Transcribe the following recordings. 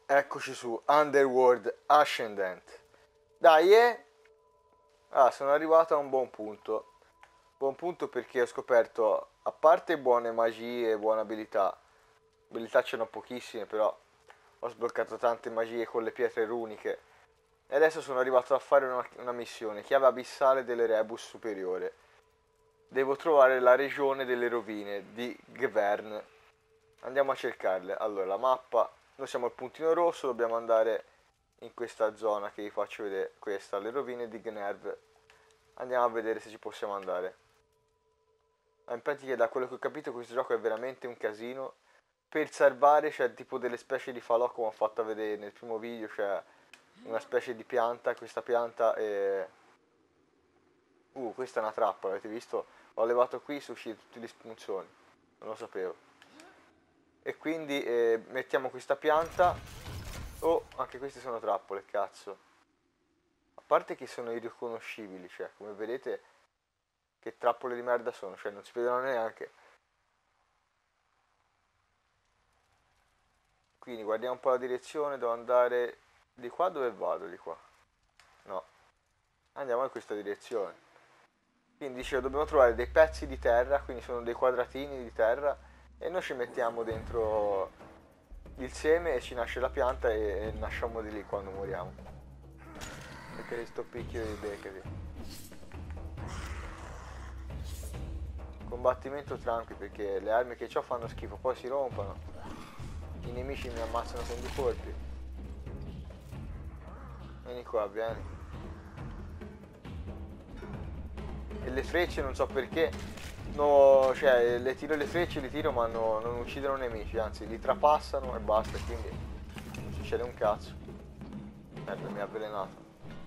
Eccoci su Underworld Ascendant. Dai, sono arrivato a un buon punto. Buon punto perché ho scoperto, a parte buone magie, buone abilità. Abilità ce n'ho pochissime, però ho sbloccato tante magie con le pietre runiche. E adesso sono arrivato a fare una missione, chiave abissale dell'Erebus superiore. Devo trovare la regione delle rovine di Gvern. Andiamo a cercarle. Allora, la mappa, noi siamo al puntino rosso, dobbiamo andare in questa zona che vi faccio vedere. Questa, le rovine di Gnerv. Andiamo a vedere se ci possiamo andare. In pratica, da quello che ho capito, questo gioco è veramente un casino. Per salvare c'è tipo delle specie di falò, come ho fatto vedere nel primo video, c'è una specie di pianta. Questa pianta è... questa è una trappola, avete visto? Ho levato qui, sono usciti tutti gli spunzoni. Non lo sapevo. E quindi mettiamo questa pianta. Oh, anche queste sono trappole, cazzo. A parte che sono irriconoscibili, cioè, come vedete, che trappole di merda sono, cioè, non si vedono neanche. Quindi guardiamo un po' la direzione, devo andare di qua, dove vado di qua? No, andiamo in questa direzione. Quindi dicevo, dobbiamo trovare dei pezzi di terra, quindi sono dei quadratini di terra, e noi ci mettiamo dentro il seme e ci nasce la pianta e nasciamo di lì quando moriamo. Perché sto picchio di beccheri. Combattimento tranqui perché le armi che ho fanno schifo, poi si rompono. I nemici mi ammazzano con due colpi. Vieni qua, vieni. E le frecce non so perché. No, cioè le tiro le frecce, li tiro ma non uccidono nemici, anzi li trapassano e basta, quindi non succede un cazzo. Mi ha avvelenato.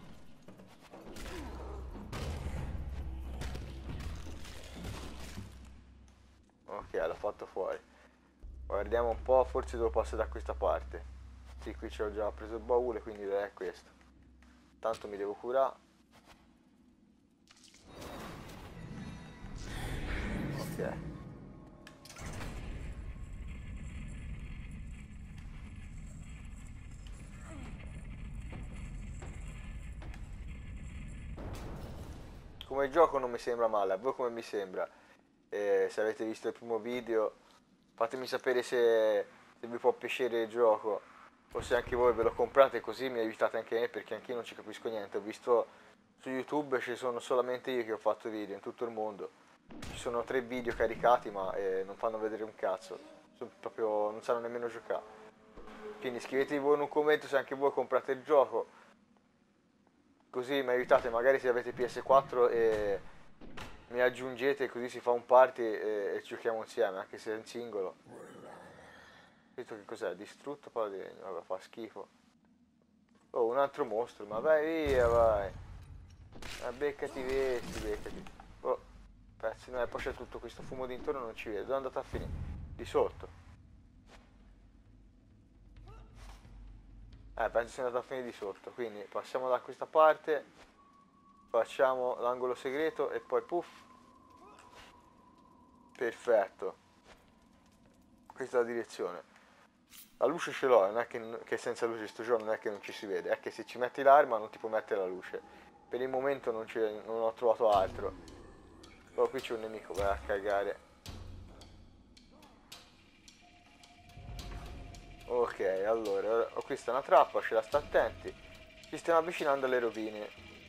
Ok, l'ho fatto fuori. Guardiamo un po', forse devo passare da questa parte. Sì, qui ci ho già preso il baule, quindi è questo. Tanto mi devo curare. Ok. Come gioco non mi sembra male, a voi come mi sembra? Se avete visto il primo video, fatemi sapere se vi può piacere il gioco o se anche voi ve lo comprate, così mi aiutate anche me perché anche io non ci capisco niente. Ho visto su YouTube, ci sono solamente io che ho fatto video in tutto il mondo. Ci sono 3 video caricati ma non fanno vedere un cazzo. Sono proprio, non sanno nemmeno giocare. Quindi scrivetevi voi in un commento se anche voi comprate il gioco, così mi aiutate, magari se avete PS4 e mi aggiungete, così si fa un party e giochiamo insieme, anche se è in singolo. Questo che cos'è? Distrutto palla di legno, vabbè, fa schifo. Oh, un altro mostro, ma vai via, vai. Ma beccati questi, beccati. Oh, pezzi, no, e poi c'è tutto questo fumo d'intorno, non ci vedo. Dove è andato a finire? Di sotto. Penso sia andato a finire di sotto, quindi passiamo da questa parte, facciamo l'angolo segreto e poi puff. Perfetto. Questa è la direzione. La luce ce l'ho, non è che senza luce sto gioco non è che non ci si vede, è che se ci metti l'arma non ti può mettere la luce. Per il momento non ho trovato altro. Oh, qui c'è un nemico, vai a cagare. Ok, allora, questa è una trappola, ce la sta attenti. Ci stiamo avvicinando alle rovine.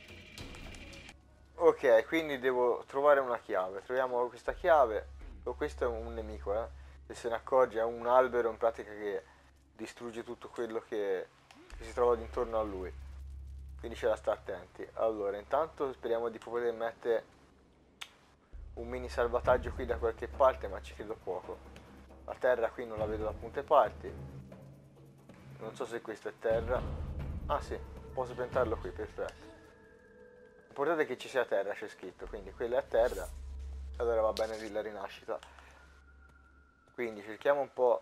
Ok, quindi devo trovare una chiave. Troviamo questa chiave. Oh, questo è un nemico, eh. Se se ne accorge, è un albero in pratica che distrugge tutto quello che si trova intorno a lui. Quindi ce la sta attenti. Allora, intanto speriamo di poter mettere un mini salvataggio qui da qualche parte, ma ci credo poco. La terra qui non la vedo da punte parti. Non so se questa è terra. Ah sì, posso piantarlo qui, perfetto. L'importante è che ci sia terra, c'è scritto, quindi quella è terra. Allora va bene lì la rinascita. Quindi cerchiamo un po'.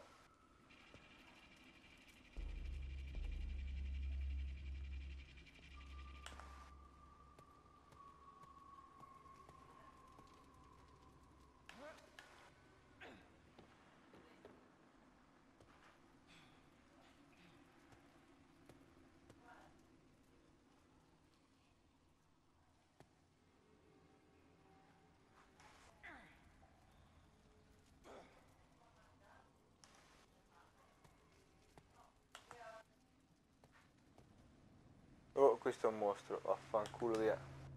questo è un mostro, vaffanculo via.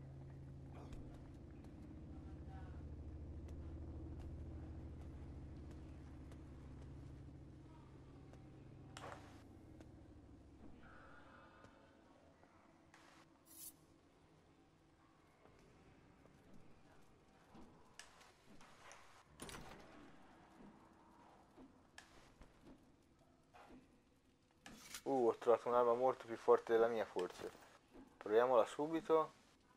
Ho trovato un'arma molto più forte della mia forse. Proviamola subito.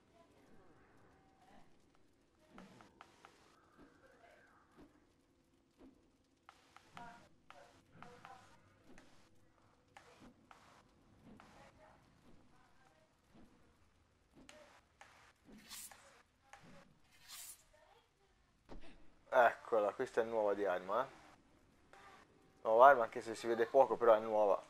Eccola, questa è nuova di arma, eh. Nuova arma anche se si vede poco, però è nuova.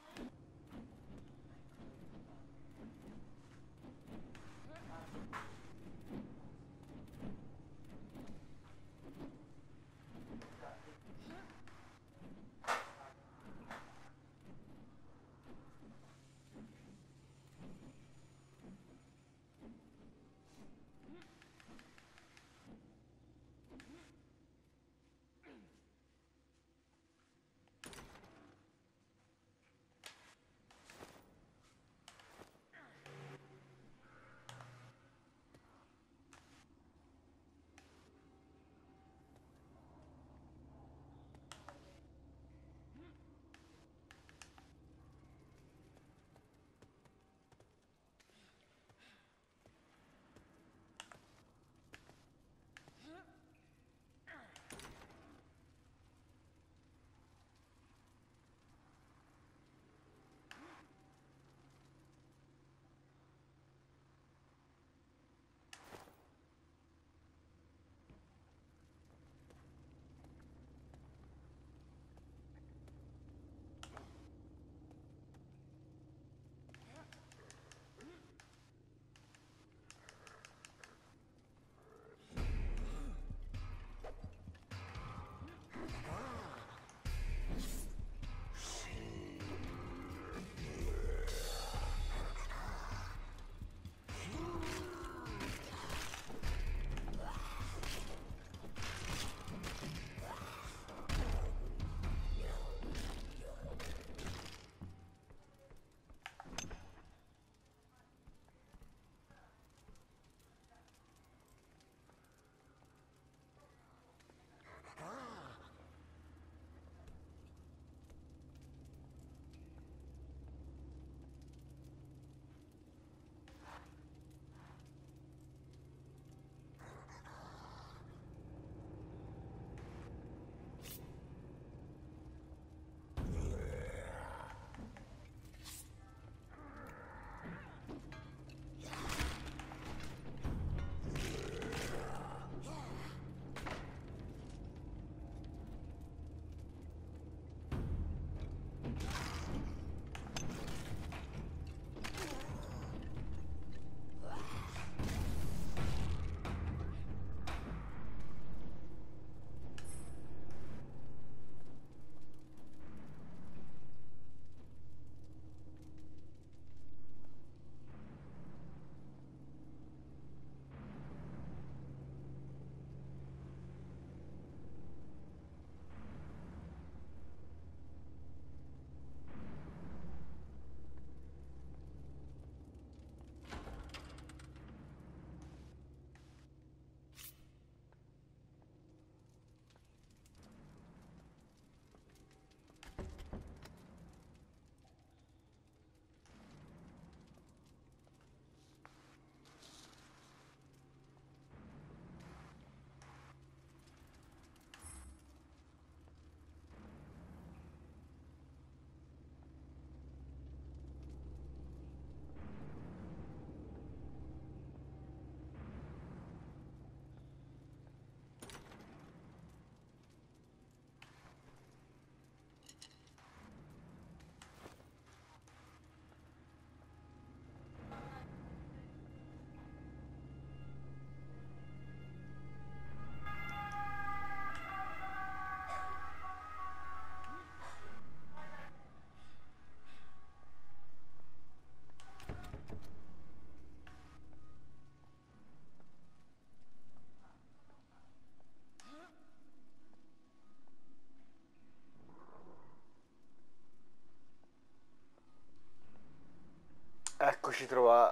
Eccoci trova.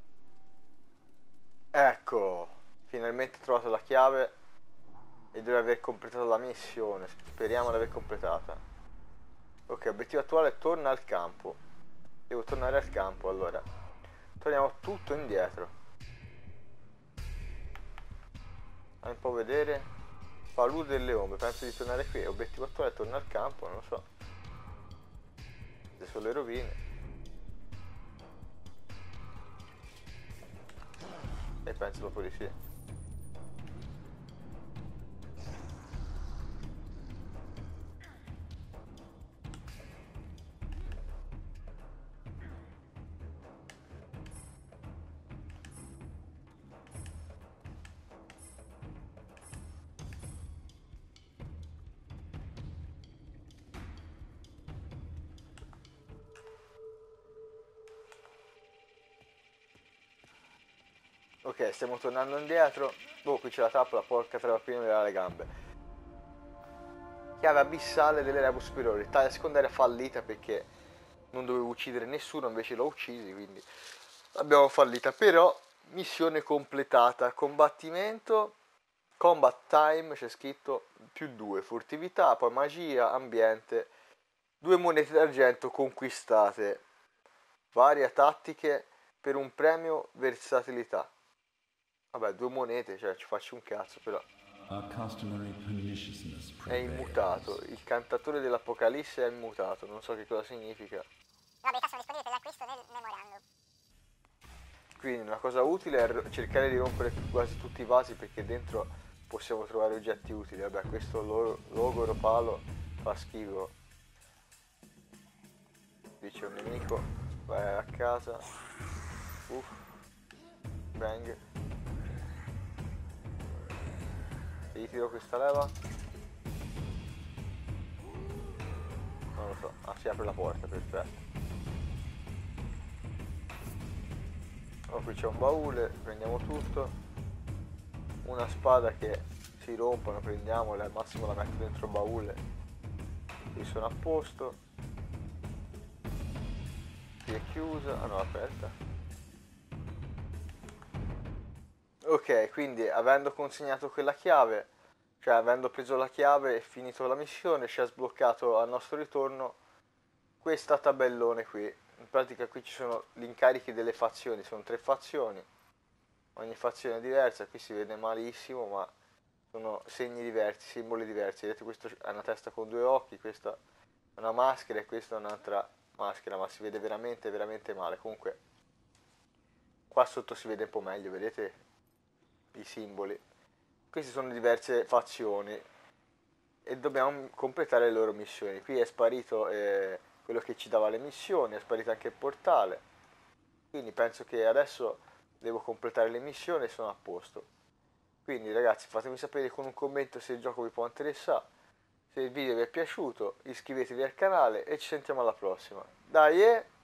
Ecco, finalmente ho trovato la chiave e devo aver completato la missione. Speriamo di aver completata. Ok, obiettivo attuale, torna al campo. Devo tornare al campo allora. Torniamo tutto indietro. Andiamo un po' a vedere. Palude delle ombre, penso di tornare qui. Obiettivo attuale, torna al campo, non lo so. Queste sono le rovine. E penso proprio di sì. Ok, stiamo tornando indietro. Oh, qui c'è la trappola, porca trappola, mi dà le gambe. Chiave abissale delle Rebus superiori. Taglia secondaria fallita perché non dovevo uccidere nessuno, invece l'ho uccisi, quindi l'abbiamo fallita. Però, missione completata. Combattimento, combat time, c'è scritto +2. Furtività, poi magia, ambiente. 2 monete d'argento conquistate. Varie tattiche per un premio versatilità. Vabbè, 2 monete, cioè ci faccio un cazzo, però. È immutato. Il cantatore dell'Apocalisse è immutato. Non so che cosa significa. Vabbè, sono disponibili per l'acquisto nel memorandum. Quindi una cosa utile è cercare di rompere quasi tutti i vasi perché dentro possiamo trovare oggetti utili. Vabbè, questo logoro palo fa schifo. Qui c'è un nemico. Vai a casa. Uff. Bang. Se gli tiro questa leva. Non lo so. Ah, si apre la porta, perfetto. Oh, qui c'è un baule, prendiamo tutto. Una spada che si rompono, prendiamola, al massimo la metto dentro il baule. Qui sono a posto. Qui è chiusa. Ah no, aperta. Ok, quindi avendo consegnato quella chiave, cioè avendo preso la chiave e finito la missione, ci ha sbloccato al nostro ritorno questa tabellone qui. In pratica qui ci sono gli incarichi delle fazioni, sono 3 fazioni, ogni fazione è diversa, qui si vede malissimo ma sono segni diversi, simboli diversi. Vedete, questo ha una testa con 2 occhi, questa è una maschera e questa è un'altra maschera, ma si vede veramente veramente male. Comunque qua sotto si vede un po' meglio, vedete i simboli. Queste sono diverse fazioni e dobbiamo completare le loro missioni. Qui è sparito quello che ci dava le missioni, è sparito anche il portale, quindi penso che adesso devo completare le missioni e sono a posto. Quindi ragazzi, fatemi sapere con un commento se il gioco vi può interessare. Se il video vi è piaciuto, iscrivetevi al canale e ci sentiamo alla prossima. Dai!